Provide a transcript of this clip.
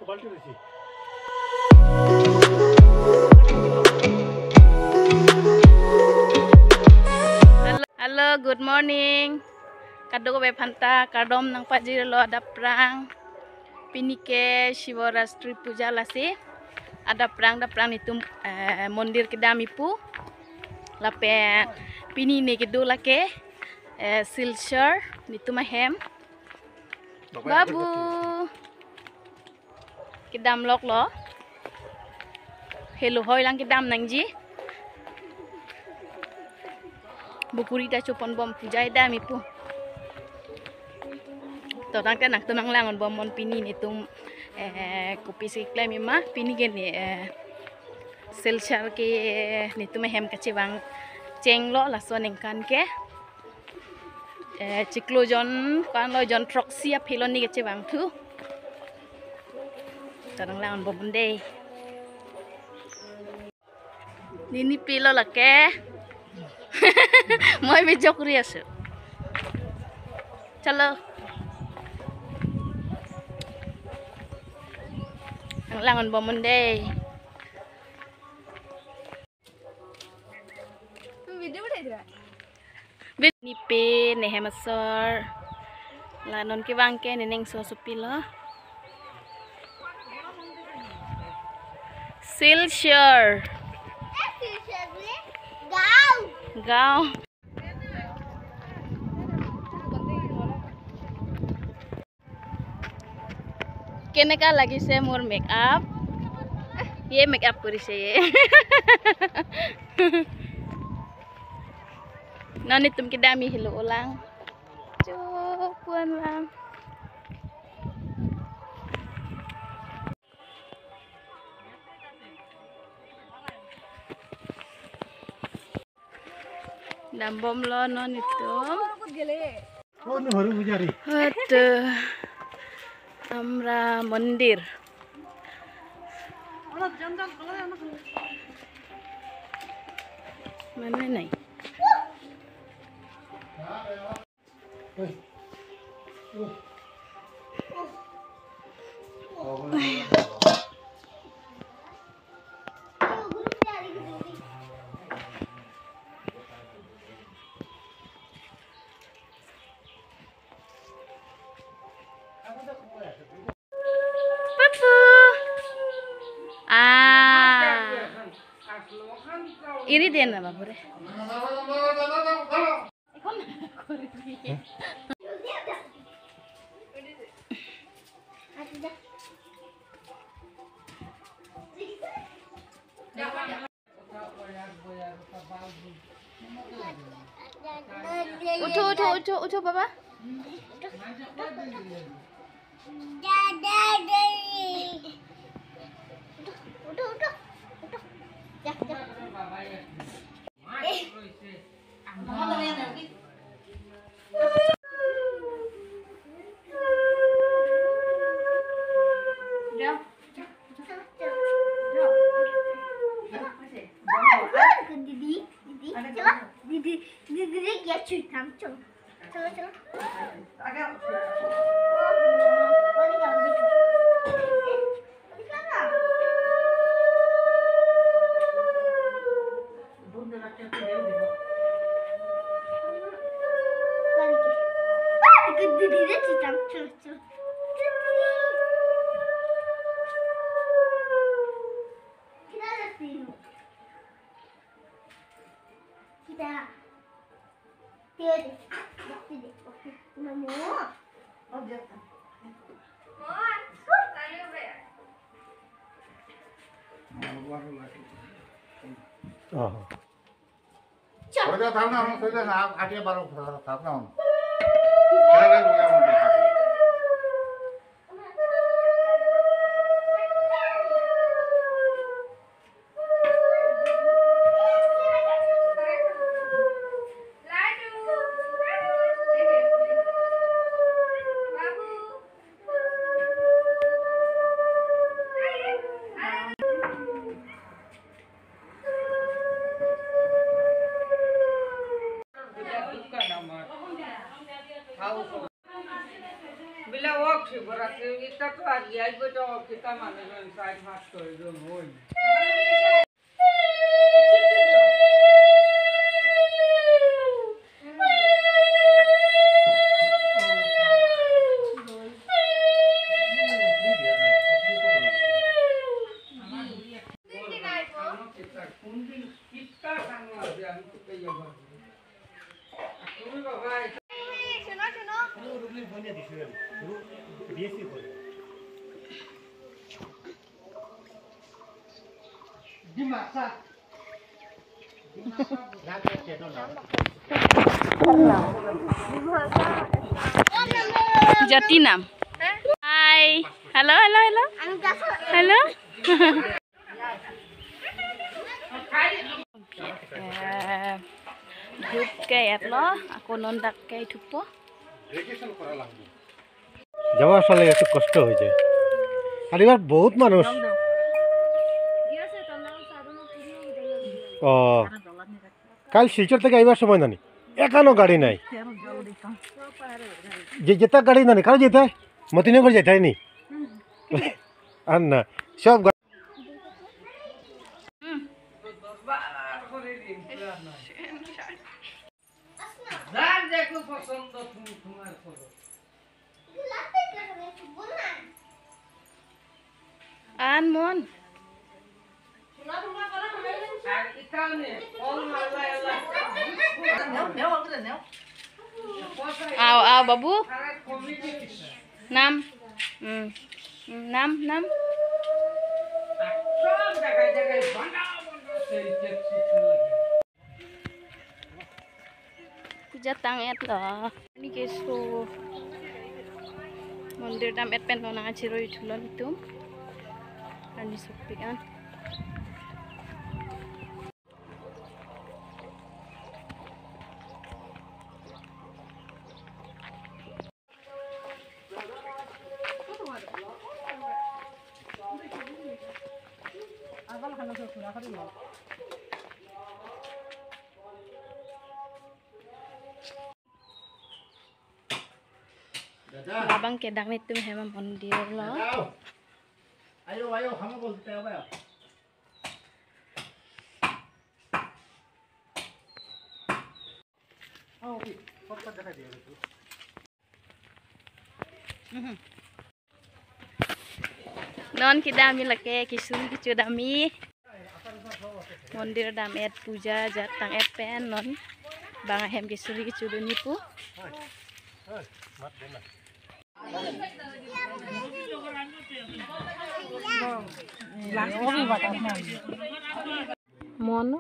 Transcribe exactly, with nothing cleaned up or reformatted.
Halo, good morning. Kadoko be phanta kadom nang pajir lo ada prang. Pinike Shivratri Puja lasi. Ada prang da prang itu eh, mondir kedam ipu. Lape pini ne kedu lake eh, silshar nitu mahem. Babu. Kedam lok lo. Hello hoy lang kedam nangji. Bukurita chupon bom pujai dam ipu. Torang kan nak tunang langon bom mon pini ni tum eh kopi sikla mima pini geni eh silshar ke ni tum hem kache bang cenglo laso nengkan ke eh ciklo jon kan lo jon troksi ap hilon ni kache bang tu. Torang langon bom dei. Nini pilo lake. Moi be jokri asu. Chalo. Ang langon bomon deh. Video udah ada. Bit nipe nehemasor. Lanon ke bangke neneng so supilo. Silshar. Gao. Gao. Keneka lagi se mur make up. Ye make up kuri se ye. Nani tum kidami hilo ulang. Cukuan lang. Dambom lo non itu. Aduh. Amra mandir. Mana naik? Ah, ini dia nama bure. Ucu, ucu, ucu, ucu, papa. Udah, udah, udah. Ya, ya. Eh. Mama tanya nanti. Udah. Didi, Didi, coba. Didi, Didi ya cuy, tam coba. Coba, coba. Agak. Oh, ini enggak bisa. Oh. Sudah tahu nama sudah ada baru tahu nama. Jangan lupa untuk Bila walk Shivratri, kita tu lagi aja tu kita mana yang side master itu mohon. Jati nam. Hai. Halo, halo, halo. Halo. Dup kayak lo, aku nondak kayak dupo. যাওয়ার ফলে একটু কষ্ট হয়ে যায় আর এবার বহুত মানুষ ও কাল শিলচর থেকে আইবার সময় নানি একানো গাড়ি নাই যে যেটা গাড়ি নানি কারো যেতে হয় মতিনগর যেতে হয়নি আর না সব যার দেখো পছন্দ তুমি তোমার করো An mon. আর ইকানে অল মালা এলা Aw aw babu. আর committee Nam. Hmm. Nam nam. সব জায়গায় জায়গায় বাঁধা বাঁধা সেই ট্যাক্সি লাগে Puja tanget lo. Ini kesu. Mondir dam et pen nona ciro itulon itu. Dan disupikan. Abang kedang itu memang mondir lo. Ayo, ayo, kamu boleh tahu apa ya? Oh, oke. Foto jaga dia itu. Non kita ambil lagi kisun kicu dami. Mondir dam et puja jatang et pen non. Bang hem kisuri kicu nipu. Mono.